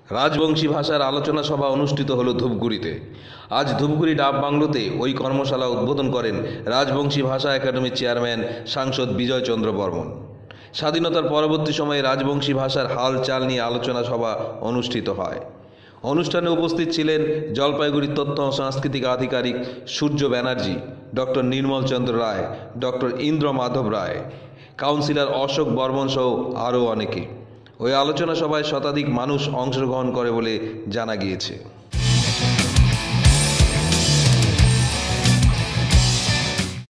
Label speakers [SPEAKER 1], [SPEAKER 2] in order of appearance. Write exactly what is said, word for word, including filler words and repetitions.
[SPEAKER 1] রাজবংশী ভাষার আলোচনা সভা অনুষ্ঠিত হলো ধূপগুড়িতে। আজ ধূপগুড়ি ডাব বাংলোতে ওই কর্মশালা উদ্বোধন করেন রাজবংশী ভাষা একাডেমির চেয়ারম্যান সাংসদ বিজয় চন্দ্র বর্মন। স্বাধীনতার পরবর্তী সময়ে রাজবংশী ভাষার হাল চাল নিয়ে আলোচনা সভা অনুষ্ঠিত হয়। অনুষ্ঠানে উপস্থিত ছিলেন জলপাইগুড়ি তথ্য ও সাংস্কৃতিক আধিকারিক Surya Banerjee, doctor Nirmal Chandra Roy, doctor Indra Madhab Roy, councillor Ashok Barman সহ আরও অনেকে। ওই আলোচনা সভায় শতাধিক মানুষ অংশগ্রহণ করে বলে জানা গিয়েছে।